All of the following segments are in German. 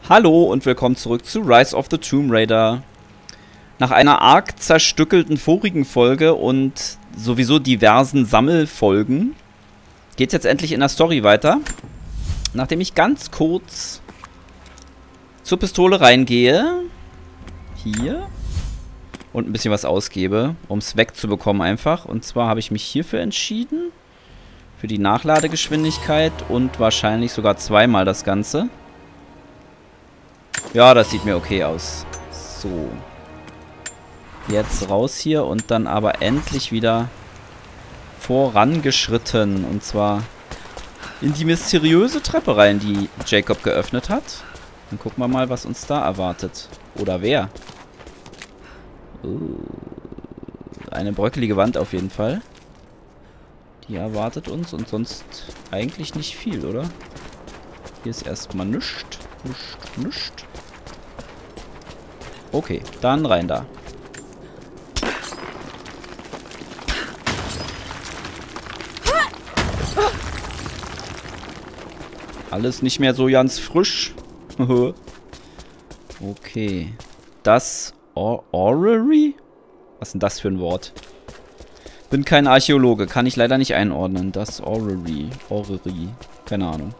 Hallo und willkommen zurück zu Rise of the Tomb Raider. Nach einer arg zerstückelten vorigen Folge und sowieso diversen Sammelfolgen geht es jetzt endlich in der Story weiter. Nachdem ich ganz kurz zur Pistole reingehe, hier, und ein bisschen was ausgebe, um es wegzubekommen einfach. Und zwar habe ich mich hierfür entschieden, für die Nachladegeschwindigkeit und wahrscheinlich sogar zweimal das Ganze. Ja, das sieht mir okay aus. So. Jetzt raus hier und dann aber endlich wieder vorangeschritten. Und zwar in die mysteriöse Treppe rein, die Jacob geöffnet hat. Dann gucken wir mal, was uns da erwartet. Oder wer. Eine bröckelige Wand auf jeden Fall. Die erwartet uns und sonst eigentlich nicht viel, oder? Hier ist erstmal nichts. Nichts. Okay, dann rein da. Alles nicht mehr so ganz frisch. Okay. Das Orrery? Was ist denn das für ein Wort? Bin kein Archäologe, kann ich leider nicht einordnen. Das Orrery. Keine Ahnung.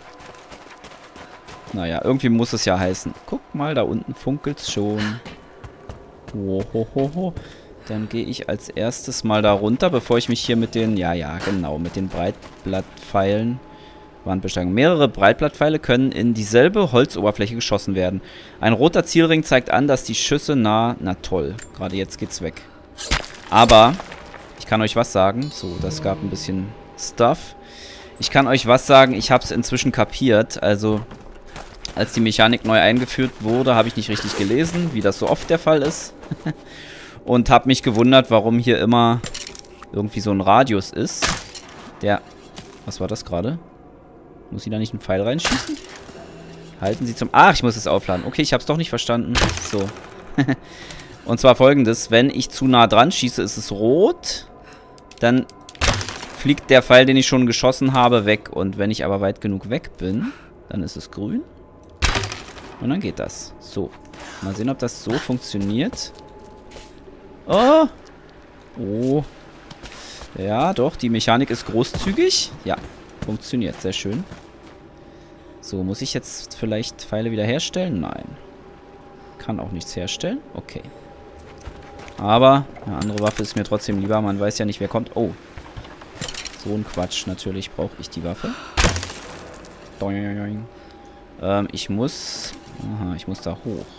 Naja, irgendwie muss es ja heißen. Guck mal, da unten funkelt's schon. Hohoho. Dann gehe ich als erstes mal da runter, bevor ich mich hier mit den, ja, genau, mit den Breitblattpfeilen Wandbesteigung. Mehrere Breitblattpfeile können in dieselbe Holzoberfläche geschossen werden. Ein roter Zielring zeigt an, dass die Schüsse na toll. Gerade jetzt geht's weg. Aber ich kann euch was sagen. So, das gab ein bisschen Stuff. Ich kann euch was sagen, ich habe es inzwischen kapiert. Also, als die Mechanik neu eingeführt wurde, habe ich nicht richtig gelesen, wie das so oft der Fall ist. Und habe mich gewundert, warum hier immer irgendwie so ein Radius ist. Der... Was war das gerade? Muss ich da nicht einen Pfeil reinschießen? Halten Sie zum... Ach, ich muss es aufladen. Okay, ich habe es doch nicht verstanden. So. Und zwar folgendes. Wenn ich zu nah dran schieße, ist es rot. Dann fliegt der Pfeil, den ich schon geschossen habe, weg. Und wenn ich aber weit genug weg bin, dann ist es grün. Und dann geht das. So. Mal sehen, ob das so funktioniert. Oh. Oh. Ja, doch. Die Mechanik ist großzügig. Ja. Funktioniert. Sehr schön. So, muss ich jetzt vielleicht Pfeile wieder herstellen? Nein. Kann auch nichts herstellen. Okay. Aber eine andere Waffe ist mir trotzdem lieber. Man weiß ja nicht, wer kommt. Oh. So ein Quatsch. Natürlich brauche ich die Waffe. Doing. Ich muss... Aha, ich muss da hoch.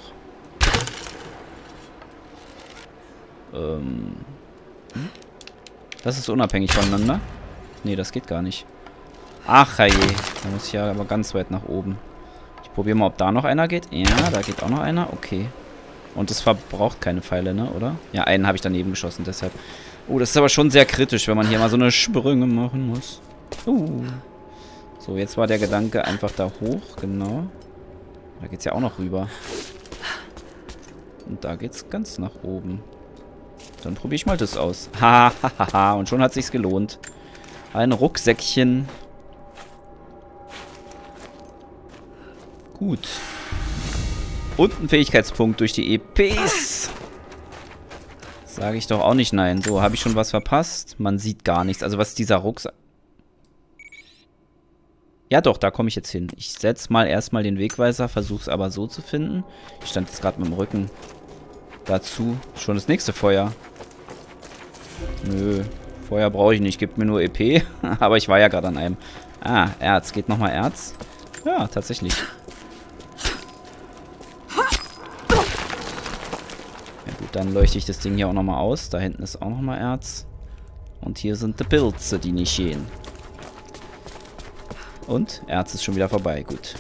Das ist unabhängig voneinander. Nee, das geht gar nicht. Ach, hey. Da muss ich ja aber ganz weit nach oben. Ich probiere mal, ob da noch einer geht. Ja, da geht auch noch einer. Okay. Und das verbraucht keine Pfeile, ne, oder? Ja, einen habe ich daneben geschossen, deshalb. Oh, das ist aber schon sehr kritisch, wenn man hier mal so eine Sprünge machen muss. So, jetzt war der Gedanke einfach da hoch, genau. Da geht's ja auch noch rüber. Und da geht's ganz nach oben. Dann probiere ich mal das aus. Hahaha. Und schon hat sich's gelohnt. Ein Rucksäckchen. Gut. Und ein Fähigkeitspunkt durch die EPs. Sage ich doch auch nicht nein. So, habe ich schon was verpasst? Man sieht gar nichts. Also was dieser Rucksack... Ja doch, da komme ich jetzt hin. Ich setze mal erstmal den Wegweiser, versuche es aber so zu finden. Ich stand jetzt gerade mit dem Rücken dazu. Schon das nächste Feuer. Nö, Feuer brauche ich nicht. Gibt mir nur EP. Aber ich war ja gerade an einem. Ah, Erz. Geht nochmal Erz? Ja, tatsächlich. Ja gut, dann leuchte ich das Ding hier auch nochmal aus. Da hinten ist auch nochmal Erz. Und hier sind die Pilze, die nicht gehen. Und Erz ist schon wieder vorbei. Gut.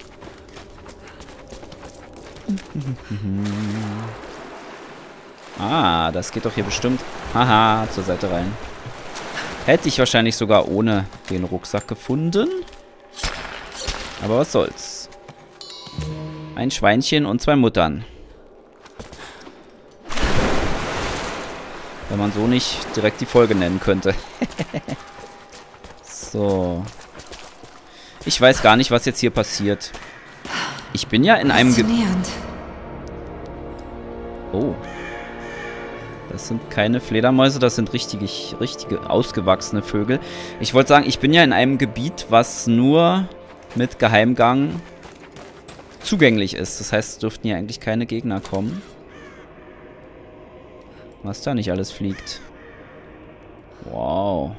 Ah, das geht doch hier bestimmt. Haha, zur Seite rein. Hätte ich wahrscheinlich sogar ohne den Rucksack gefunden. Aber was soll's. Ein Schweinchen und 2 Muttern. Wenn man so nicht direkt die Folge nennen könnte. So. Ich weiß gar nicht, was jetzt hier passiert. Ich bin ja in einem... Oh. Das sind keine Fledermäuse, das sind richtige ausgewachsene Vögel. Ich wollte sagen, ich bin ja in einem Gebiet, was nur mit Geheimgang zugänglich ist. Das heißt, es dürften hier eigentlich keine Gegner kommen. Was da nicht alles fliegt. Wow.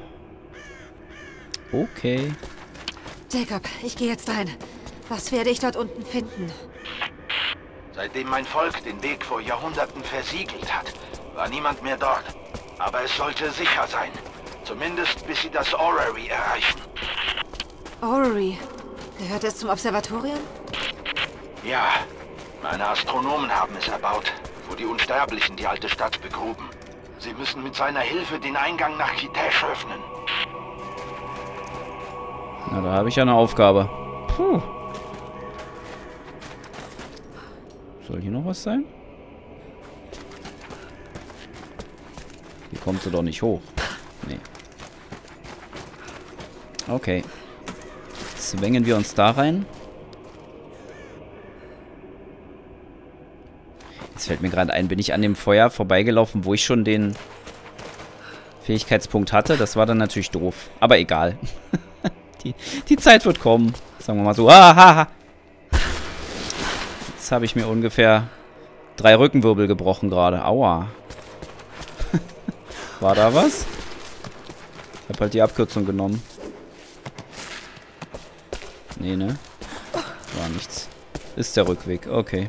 Okay. Jacob, ich gehe jetzt rein. Was werde ich dort unten finden? Seitdem mein Volk den Weg vor Jahrhunderten versiegelt hat, war niemand mehr dort. Aber es sollte sicher sein. Zumindest bis sie das Orrery erreichen. Orrery? Gehört es zum Observatorium? Ja, meine Astronomen haben es erbaut, wo die Unsterblichen die alte Stadt begruben. Sie müssen mit seiner Hilfe den Eingang nach Kitesh öffnen. Na, da habe ich ja eine Aufgabe. Puh. Soll hier noch was sein? Hier kommt sie doch nicht hoch. Nee. Okay. Zwängen wir uns da rein. Jetzt fällt mir gerade ein, bin ich an dem Feuer vorbeigelaufen, wo ich schon den Fähigkeitspunkt hatte. Das war dann natürlich doof. Aber egal. die Zeit wird kommen. Sagen wir mal so. Jetzt habe ich mir ungefähr 3 Rückenwirbel gebrochen gerade. Aua. War da was? Ich habe halt die Abkürzung genommen. Nee, ne? War nichts. Ist der Rückweg. Okay.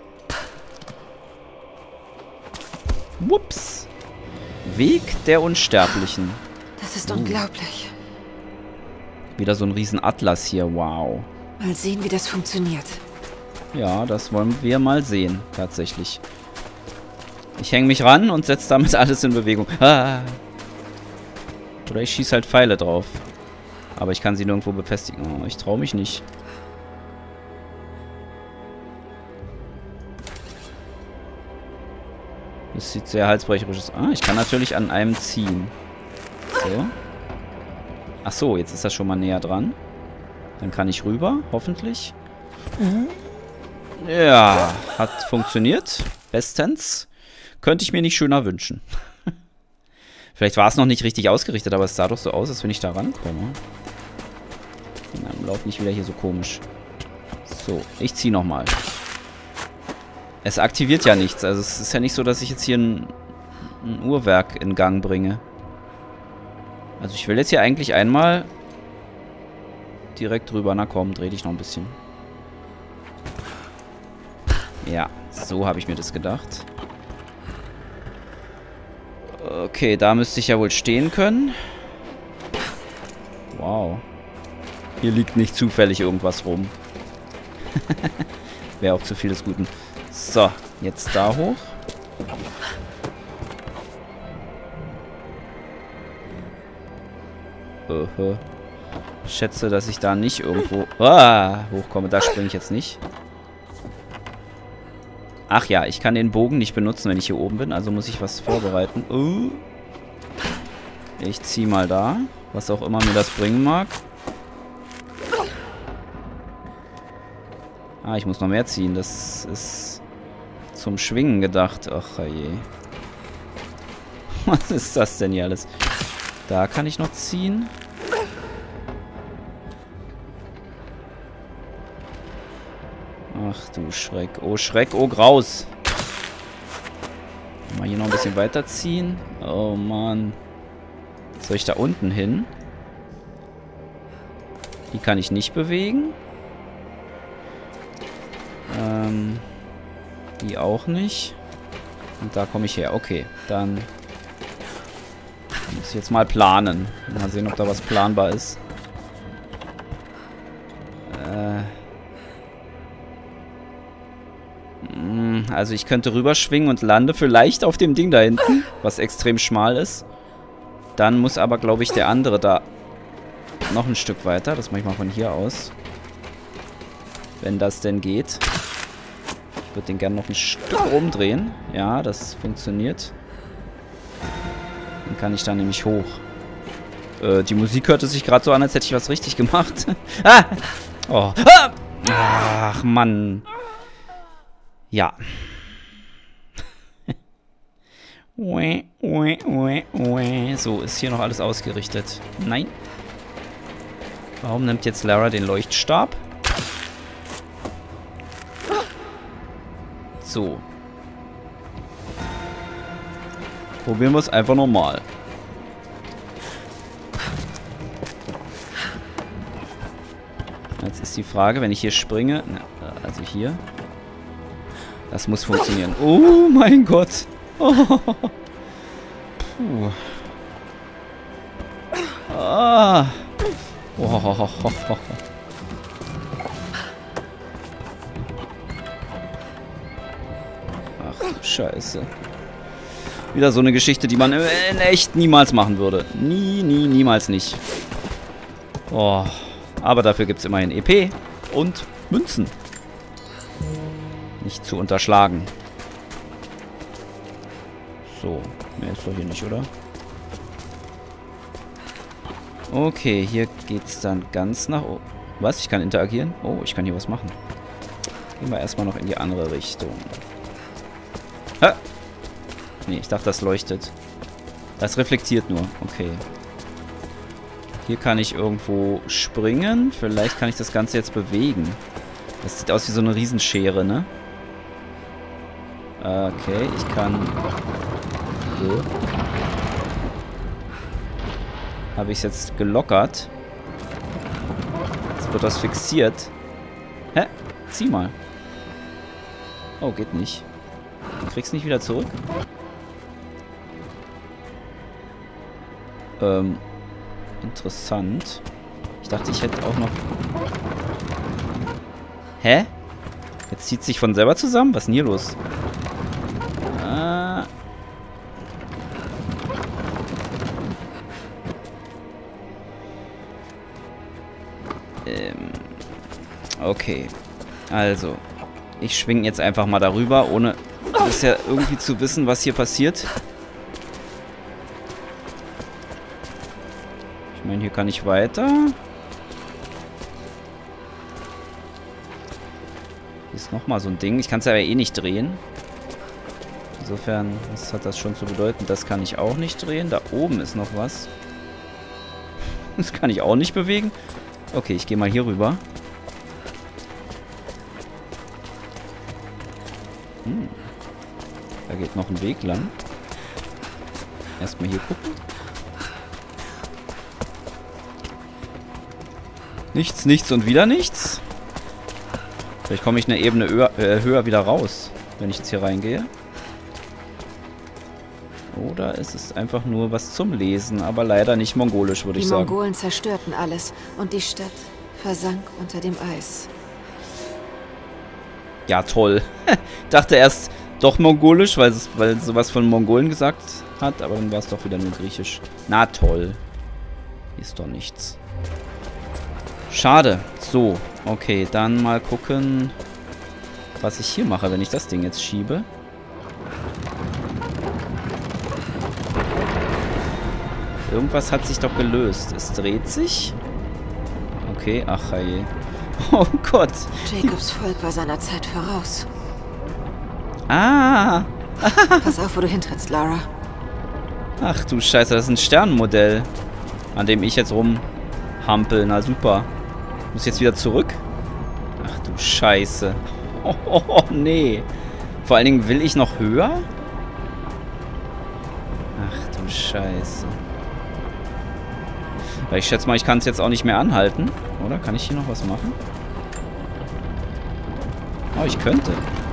Whoops. Weg der Unsterblichen. Das ist unglaublich. Wieder so ein riesen Atlas hier. Wow. Mal sehen, wie das funktioniert. Ja, das wollen wir mal sehen. Tatsächlich. Ich hänge mich ran und setze damit alles in Bewegung. Ah. Oder ich schieße halt Pfeile drauf. Aber ich kann sie nirgendwo befestigen. Oh, ich traue mich nicht. Das sieht sehr halsbrecherisch aus. Ah, ich kann natürlich an einem ziehen. So. Ach so, jetzt ist das schon mal näher dran. Dann kann ich rüber, hoffentlich. Ja, hat funktioniert. Bestens. Könnte ich mir nicht schöner wünschen. Vielleicht war es noch nicht richtig ausgerichtet, aber es sah doch so aus, als wenn ich da rankomme. Dann lauf nicht wieder hier so komisch. So, ich ziehe nochmal. Es aktiviert ja nichts. Also es ist ja nicht so, dass ich jetzt hier ein Uhrwerk in Gang bringe. Also ich will jetzt hier eigentlich einmal direkt drüber. Na komm, dreh dich noch ein bisschen. Ja, so habe ich mir das gedacht. Okay, da müsste ich ja wohl stehen können. Wow. Hier liegt nicht zufällig irgendwas rum. Wäre auch zu viel des Guten. So, jetzt da hoch. Schätze, dass ich da nicht irgendwo hochkomme. Da springe ich jetzt nicht. Ach ja, ich kann den Bogen nicht benutzen, wenn ich hier oben bin. Also muss ich was vorbereiten. Ich ziehe mal da. Was auch immer mir das bringen mag. Ah, ich muss noch mehr ziehen. Das ist zum Schwingen gedacht. Ach je. Was ist das denn hier alles? Da kann ich noch ziehen. Ach du Schreck. Oh Schreck, oh Graus. Mal hier noch ein bisschen weiterziehen. Oh Mann. Soll ich da unten hin? Die kann ich nicht bewegen. Die auch nicht. Und da komme ich her. Okay, dann muss ich jetzt mal planen. Mal sehen, ob da was planbar ist. Also ich könnte rüberschwingen und lande vielleicht auf dem Ding da hinten, was extrem schmal ist. Dann muss aber, glaube ich, der andere da noch ein Stück weiter. Das mache ich mal von hier aus. Wenn das denn geht. Ich würde den gerne noch ein Stück rumdrehen. Ja, das funktioniert. Dann kann ich da nämlich hoch. Die Musik hörte sich gerade so an, als hätte ich was richtig gemacht. Ah! Oh. Ah! Ach, Mann. Ja. So, ist hier noch alles ausgerichtet. Nein. Warum nimmt jetzt Lara den Leuchtstab? So. Probieren wir es einfach nochmal. Jetzt ist die Frage, wenn ich hier springe... Also hier. Das muss funktionieren. Oh mein Gott. Oh. Puh. Ah. Oh. Ach du Scheiße. Wieder so eine Geschichte, die man in echt niemals machen würde. Niemals nicht. Oh. Aber dafür gibt es immerhin EP und Münzen. Nicht zu unterschlagen. So. Mehr ist doch hier nicht, oder? Okay, hier geht's dann ganz nach oben. Was? Ich kann interagieren? Oh, ich kann hier was machen. Gehen wir erstmal noch in die andere Richtung. Hä? Nee, ich dachte, das leuchtet. Das reflektiert nur. Okay. Hier kann ich irgendwo springen. Vielleicht kann ich das Ganze jetzt bewegen. Das sieht aus wie so eine Riesenschere, ne? Okay, ich kann... So. Habe ich es jetzt gelockert. Jetzt wird das fixiert. Hä? Zieh mal. Oh, geht nicht. Du kriegst nicht wieder zurück? Interessant. Ich dachte, ich hätte auch noch... Hä? Jetzt zieht sich von selber zusammen? Was ist denn hier los? Okay. Also. Ich schwinge jetzt einfach mal darüber, ohne bisher irgendwie zu wissen, was hier passiert. Ich meine, hier kann ich weiter. Hier ist nochmal so ein Ding. Ich kann es aber eh nicht drehen. Insofern, was hat das schon zu bedeuten? Das kann ich auch nicht drehen. Da oben ist noch was. Das kann ich auch nicht bewegen. Okay, ich gehe mal hier rüber. Da geht noch ein Weg lang. Erstmal hier gucken. Nichts und wieder nichts. Vielleicht komme ich eine Ebene höher wieder raus, wenn ich jetzt hier reingehe. Oder ist es einfach nur was zum Lesen, aber leider nicht mongolisch, würde ich sagen. Die Mongolen zerstörten alles und die Stadt versank unter dem Eis. Ja, toll. Dachte erst doch mongolisch, weil sowas von Mongolen gesagt hat, aber dann war es doch wieder nur griechisch. Na toll. Hier ist doch nichts. Schade. So, okay, dann mal gucken, was ich hier mache, wenn ich das Ding jetzt schiebe. Irgendwas hat sich doch gelöst. Es dreht sich. Okay, ach hey. Oh Gott. Jacobs Volk war seiner Zeit voraus. Ah. Pass auf, wo du hintrittst, Lara. Ach du Scheiße, das ist ein Sternenmodell, an dem ich jetzt rumhampel. Na super. Muss ich jetzt wieder zurück? Ach du Scheiße. Oh, nee. Vor allen Dingen will ich noch höher? Ach du Scheiße. Weil ich schätze mal, ich kann es jetzt auch nicht mehr anhalten. Oder? Kann ich hier noch was machen? Oh, ich könnte.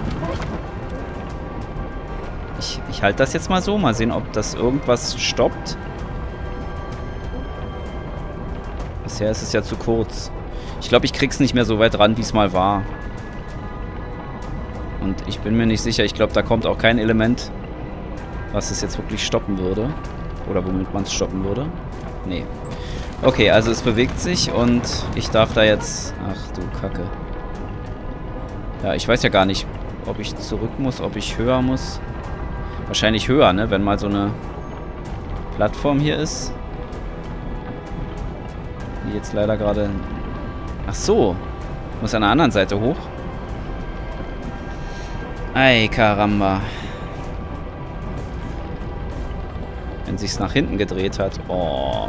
Ich halte das jetzt mal so. Mal sehen, ob das irgendwas stoppt. Bisher ist es ja zu kurz. Ich glaube, ich krieg's nicht mehr so weit ran, wie es mal war. Und ich bin mir nicht sicher. Ich glaube, da kommt auch kein Element, was es jetzt wirklich stoppen würde. Oder womit man es stoppen würde. Nee. Okay, also es bewegt sich und ich darf da jetzt... Ach du Kacke. Ja, ich weiß ja gar nicht, ob ich zurück muss, ob ich höher muss. Wahrscheinlich höher, ne? Wenn mal so eine Plattform hier ist. Die jetzt leider gerade... Ach so. Muss an der anderen Seite hoch. Ei, Karamba. Wenn sich's nach hinten gedreht hat. Oh.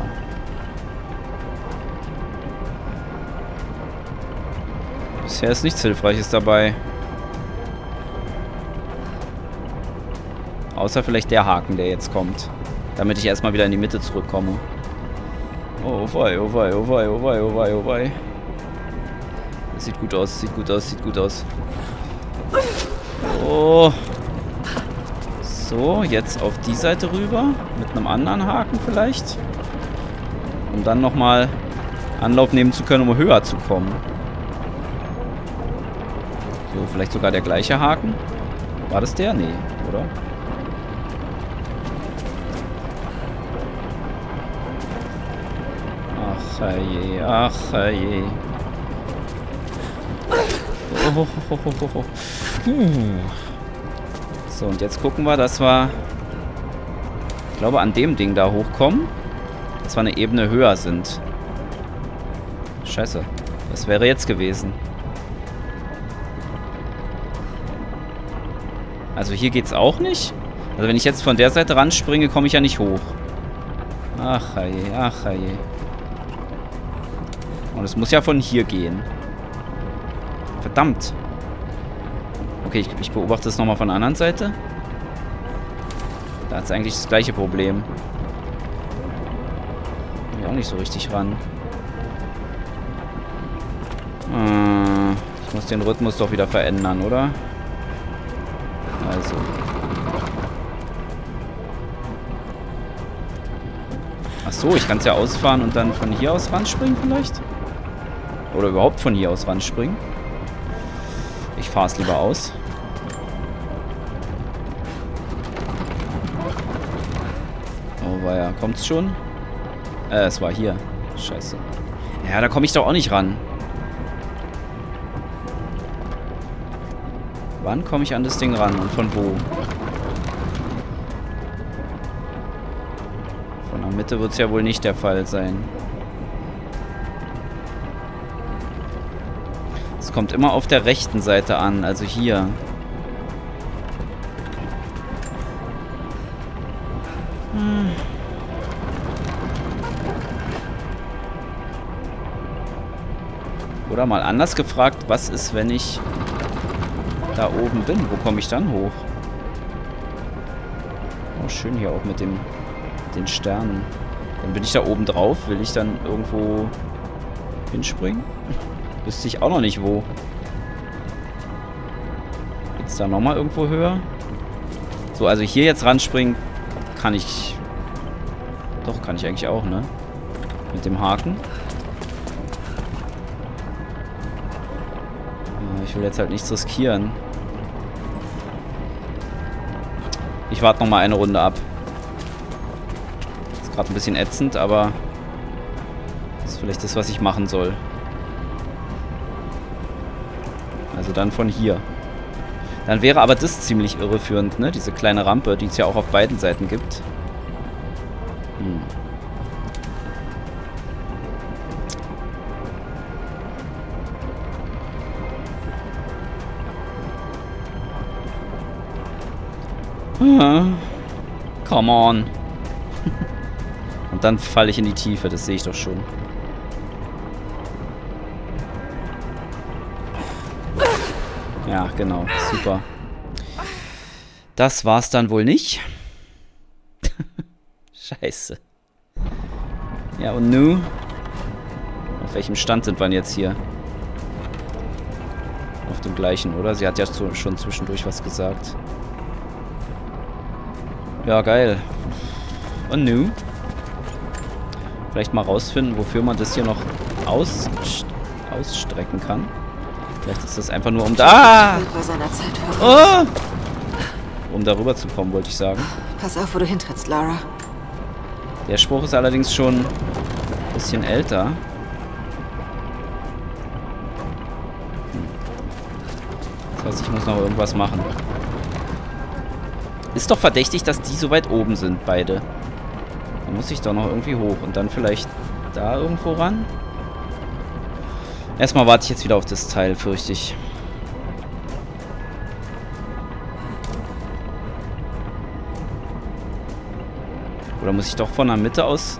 Bisher ist nichts Hilfreiches dabei. Außer vielleicht der Haken, der jetzt kommt. Damit ich erstmal wieder in die Mitte zurückkomme. Oh wei, oh wei, oh wei, oh wei, oh wei, oh wei. Das sieht gut aus, sieht gut aus, sieht gut aus. Oh. So, jetzt auf die Seite rüber. Mit einem anderen Haken vielleicht. Um dann nochmal Anlauf nehmen zu können, um höher zu kommen. So, vielleicht sogar der gleiche Haken. War das der? Nee, oder? Ach je, ach je. Oh, oh, oh, oh, oh. So, und jetzt gucken wir, dass wir, ich glaube, an dem Ding da hochkommen. Dass wir eine Ebene höher sind. Scheiße. Das wäre jetzt gewesen. Also hier geht's auch nicht. Also wenn ich jetzt von der Seite ranspringe, komme ich ja nicht hoch. Ach je, ach je. Und es muss ja von hier gehen. Verdammt. Okay, ich beobachte es nochmal von der anderen Seite. Da ist eigentlich das gleiche Problem. Bin ich auch nicht so richtig ran. Ich muss den Rhythmus doch wieder verändern, oder? Also. Achso, ich kann es ja ausfahren und dann von hier aus ranspringen vielleicht? Oder überhaupt von hier aus ranspringen? Ich fahre es lieber aus. Oh weia, kommt's schon? Es war hier. Scheiße. Ja, da komme ich doch auch nicht ran. Wann komme ich an das Ding ran und von wo? Von der Mitte wird es ja wohl nicht der Fall sein. Es kommt immer auf der rechten Seite an, also hier. Oder mal anders gefragt, was ist, wenn ich da oben bin? Wo komme ich dann hoch? Oh, schön hier auch mit den Sternen. Dann bin ich da oben drauf. Will ich dann irgendwo hinspringen? Wüsste ich auch noch nicht wo. Geht's da nochmal irgendwo höher? So, also hier jetzt ranspringen kann ich... Doch, kann ich eigentlich auch, ne? Mit dem Haken. Ich will jetzt halt nichts riskieren. Ich warte nochmal eine Runde ab. Ist gerade ein bisschen ätzend, aber das ist vielleicht das, was ich machen soll. Also dann von hier. Dann wäre aber das ziemlich irreführend, ne? Diese kleine Rampe, die es ja auch auf beiden Seiten gibt. Come on. Und dann falle ich in die Tiefe, das sehe ich doch schon. Ja, genau. Super. Das war's dann wohl nicht. Scheiße. Ja, und nu? Auf welchem Stand sind wir jetzt hier? Auf dem gleichen, oder? Sie hat ja schon zwischendurch was gesagt. Ja, geil. Und nu? Vielleicht mal rausfinden, wofür man das hier noch ausstrecken kann. Vielleicht ist das einfach nur um da... Oh! Um darüber zu kommen, wollte ich sagen. Pass auf, wo du hintrittst, Lara. Der Spruch ist allerdings schon ein bisschen älter. Das heißt, ich muss noch irgendwas machen. Ist doch verdächtig, dass die so weit oben sind, beide. Da muss ich doch noch irgendwie hoch. Und dann vielleicht da irgendwo ran? Erstmal warte ich jetzt wieder auf das Teil, fürchte ich. Oder muss ich doch von der Mitte aus...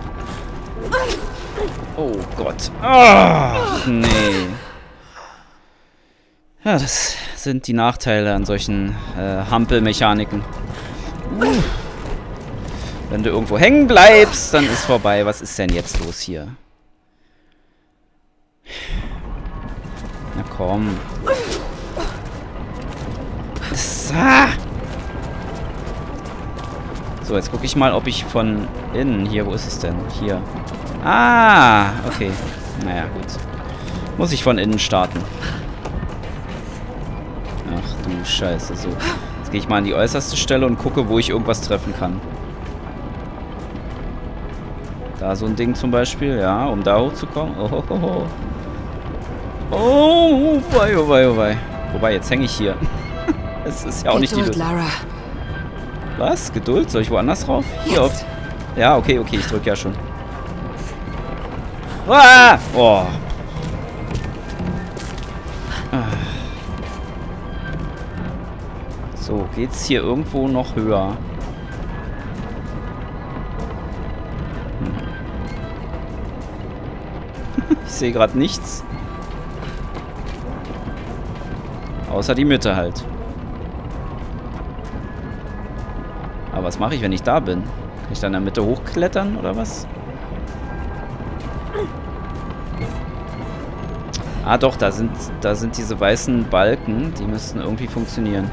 Oh Gott. Ach, nee. Ja, das sind die Nachteile an solchen Hampelmechaniken. Wenn du irgendwo hängen bleibst, dann ist vorbei. Was ist denn jetzt los hier? Na komm. So, jetzt gucke ich mal, ob ich von innen... Hier, wo ist es denn? Hier. Ah, okay. Naja, gut. Muss ich von innen starten. Ach du Scheiße. So. Jetzt gehe ich mal an die äußerste Stelle und gucke, wo ich irgendwas treffen kann. Da so ein Ding zum Beispiel, ja, um da hochzukommen. Oh, oh, oh. Oh, wei, oh, wei, oh, wei. Wobei, jetzt hänge ich hier. Es ist ja auch nicht die Lösung. Lara. Was? Geduld? Soll ich woanders rauf? Hier auf. Ja, okay, okay, ich drücke ja schon. Ah! Oh. So, geht's hier irgendwo noch höher? Ich sehe gerade nichts. Außer die Mitte halt. Aber was mache ich, wenn ich da bin? Kann ich da in der Mitte hochklettern oder was? Ah doch, da sind diese weißen Balken. Die müssten irgendwie funktionieren.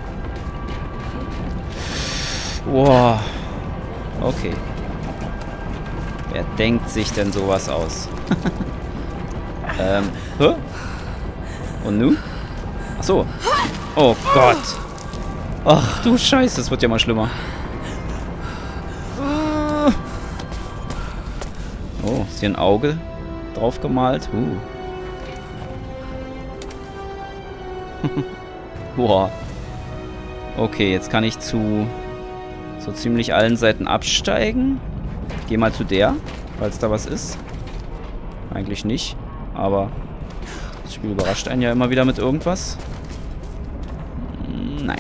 Wow. Okay. Wer denkt sich denn sowas aus? Hä? Und nun? Ach so. Oh Gott. Ach du Scheiße, das wird ja mal schlimmer. Oh, ist hier ein Auge drauf gemalt? Boah. Okay, jetzt kann ich zu so ziemlich allen Seiten absteigen. Geh mal zu der, falls da was ist. Eigentlich nicht, aber das Spiel überrascht einen ja immer wieder mit irgendwas. Nein.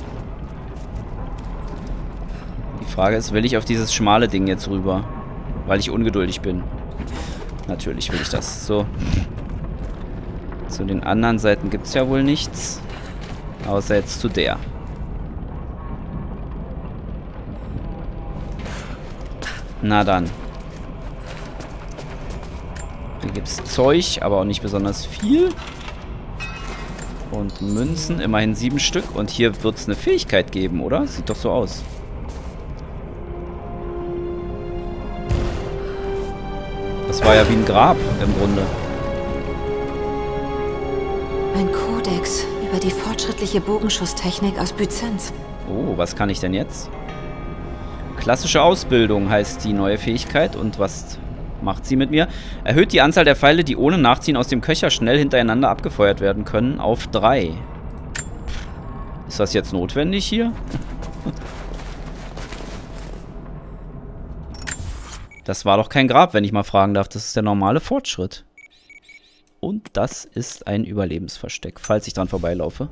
Die Frage ist, will ich auf dieses schmale Ding jetzt rüber? Weil ich ungeduldig bin. Natürlich will ich das. So. Zu den anderen Seiten gibt es ja wohl nichts. Außer jetzt zu der. Na dann. Hier gibt es Zeug, aber auch nicht besonders viel. Und Münzen, immerhin 7 Stück. Und hier wird es eine Fähigkeit geben, oder? Sieht doch so aus. Das war ja wie ein Grab im Grunde. Ein Kodex über die fortschrittliche Bogenschusstechnik aus Byzanz. Oh, was kann ich denn jetzt? Klassische Ausbildung heißt die neue Fähigkeit. Und was macht sie mit mir? Erhöht die Anzahl der Pfeile, die ohne Nachziehen aus dem Köcher schnell hintereinander abgefeuert werden können, auf 3. Ist das jetzt notwendig hier? Das war doch kein Grab, wenn ich mal fragen darf. Das ist der normale Fortschritt. Und das ist ein Überlebensversteck, falls ich dran vorbeilaufe.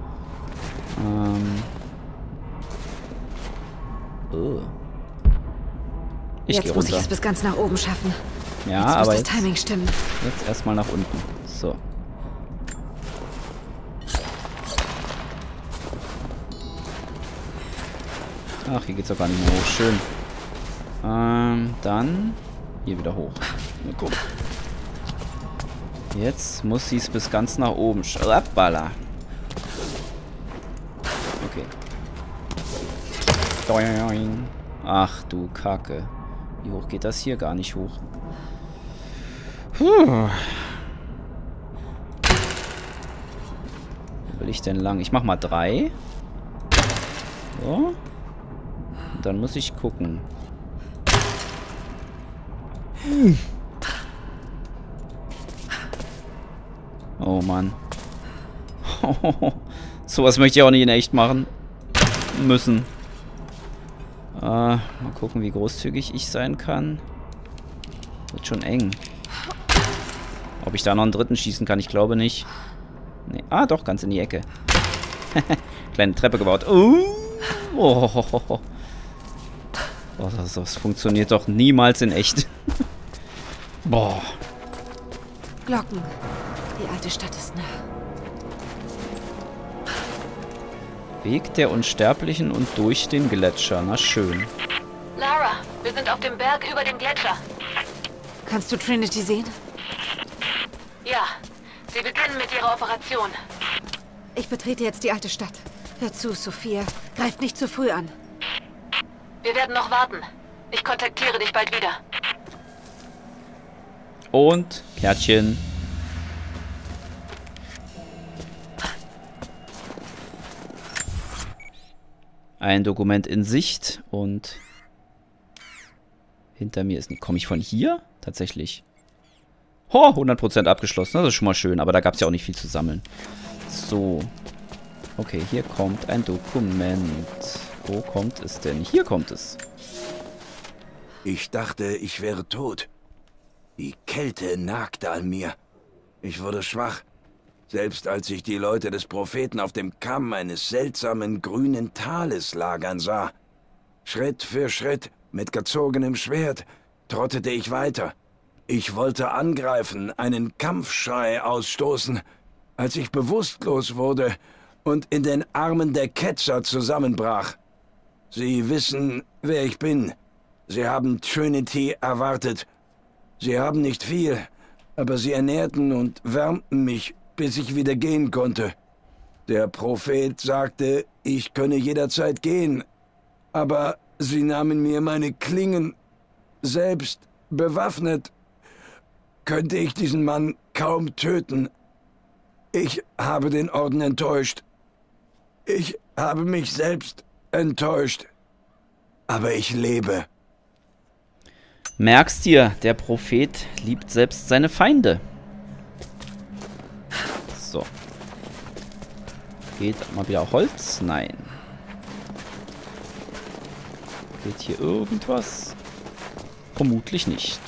Ich gehe runter. Jetzt muss ich es bis ganz nach oben schaffen. Ja, jetzt aber muss das Timing stimmen. Jetzt erstmal nach unten. So. Ach, hier geht's doch gar nicht mehr hoch. Schön. Dann hier wieder hoch. Mal gucken. Jetzt muss sie es bis ganz nach oben. Schrappala. Okay. Ach du Kacke. Wie hoch geht das hier? Gar nicht hoch. Wo will ich denn lang? Ich mach mal 3. So. Und dann muss ich gucken. Oh Mann. Sowas möchte ich auch nicht in echt machen müssen. Mal gucken, wie großzügig ich sein kann. Wird schon eng. Ob ich da noch einen dritten schießen kann, ich glaube nicht. Nee. Ah, doch, ganz in die Ecke. Kleine Treppe gebaut. Oh, das funktioniert doch niemals in echt. Boah. Glocken. Die alte Stadt ist nah. Weg der Unsterblichen und durch den Gletscher. Na schön. Lara, wir sind auf dem Berg über dem Gletscher. Kannst du Trinity sehen? Ja, sie beginnen mit ihrer Operation. Ich betrete jetzt die alte Stadt. Hör zu, Sophia. Greift nicht zu früh an. Wir werden noch warten. Ich kontaktiere dich bald wieder. Und Kärtchen. Ein Dokument in Sicht und hinter mir ist nicht. Komme ich von hier? Tatsächlich. Ho, 100% abgeschlossen. Das ist schon mal schön, aber da gab es ja auch nicht viel zu sammeln. So. Okay, hier kommt ein Dokument. Wo kommt es denn? Hier kommt es. Ich dachte, ich wäre tot. Die Kälte nagte an mir. Ich wurde schwach. Selbst als ich die Leute des Propheten auf dem Kamm eines seltsamen grünen Tales lagern sah. Schritt für Schritt, mit gezogenem Schwert, trottete ich weiter. Ich wollte angreifen, einen Kampfschrei ausstoßen, als ich bewusstlos wurde und in den Armen der Ketzer zusammenbrach. Sie wissen, wer ich bin. Sie haben Trinity erwartet. Sie haben nicht viel, aber sie ernährten und wärmten mich, bis ich wieder gehen konnte. Der Prophet sagte, ich könne jederzeit gehen, aber sie nahmen mir meine Klingen. Selbst bewaffnet könnte ich diesen Mann kaum töten. Ich habe den Orden enttäuscht. Ich habe mich selbst enttäuscht. Aber ich lebe. Merkst dir, der Prophet liebt selbst seine Feinde. So. Geht mal wieder Holz? Nein. Geht hier irgendwas? Vermutlich nicht.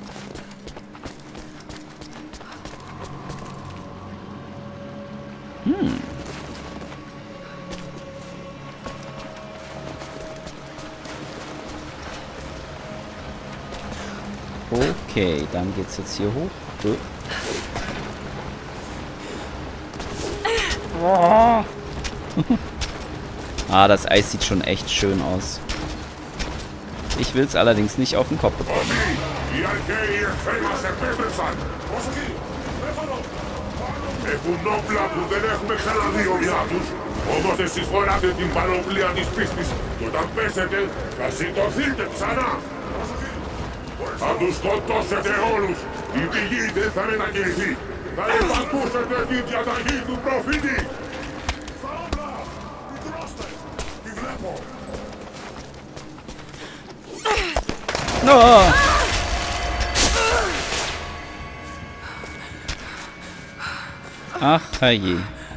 Okay, dann geht's jetzt hier hoch. Oh. Ah, das Eis sieht schon echt schön aus. Ich will es allerdings nicht auf den Kopf bekommen. Όμως εσείς φοράτε την πανοπλία της πίστης και όταν πέσετε θα σηκωθείτε ξανά. Θα τους σκοτώσετε όλους. Η πηγή δεν θα μετακινηθεί. Θα υπακούσετε την διαταγή του προφήτη. Στα όπλα! Μικρόστε! Τη βλέπω! Oh. Ach, herrje.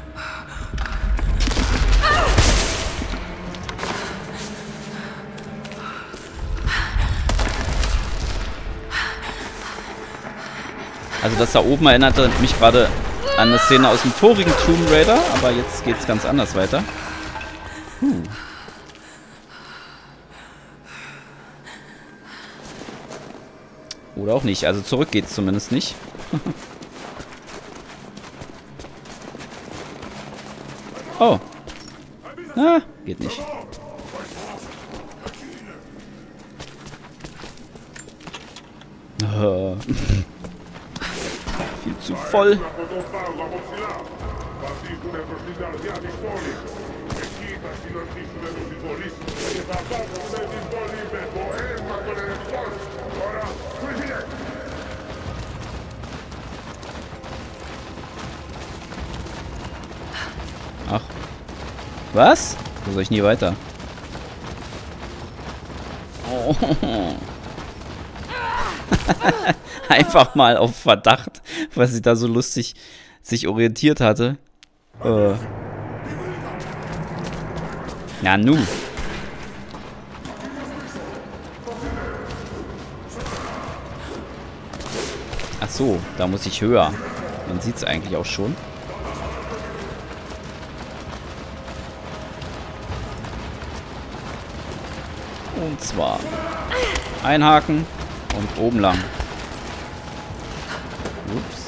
Also das da oben erinnerte mich gerade an eine Szene aus dem vorigen Tomb Raider, aber jetzt geht's ganz anders weiter. Oder auch nicht, also zurück geht's zumindest nicht. Oh. Ah, geht nicht. Viel zu voll. Ach. Was? Wo soll ich nie weiter? Oh. Einfach mal auf Verdacht, weil sie da so lustig sich orientiert hatte. Ja, nu. Ach so. so, da muss ich höher. Man sieht es eigentlich auch schon. Und zwar einhaken und oben lang. Ups.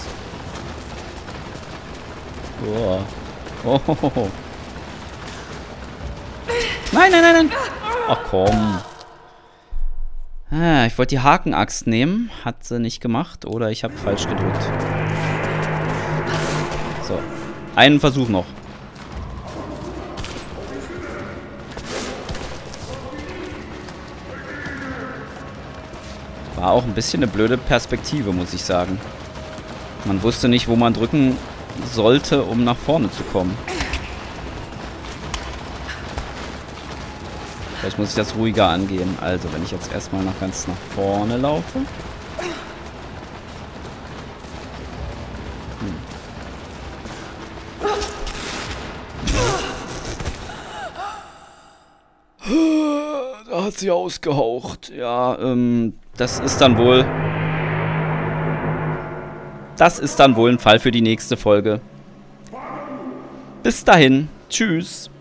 Oh. Oh. Nein, nein, nein, nein. Ach komm. Ah, ich wollte die Hakenaxt nehmen. Hat sie nicht gemacht. Oder ich habe falsch gedrückt. So. Einen Versuch noch. War auch ein bisschen eine blöde Perspektive, muss ich sagen. Man wusste nicht, wo man drücken sollte, um nach vorne zu kommen. Vielleicht muss ich das ruhiger angehen. Also, wenn ich jetzt erstmal ganz nach vorne laufe. Da hat sie ausgehaucht. Ja, das ist dann wohl... Das ist dann wohl ein Fall für die nächste Folge. Bis dahin. Tschüss.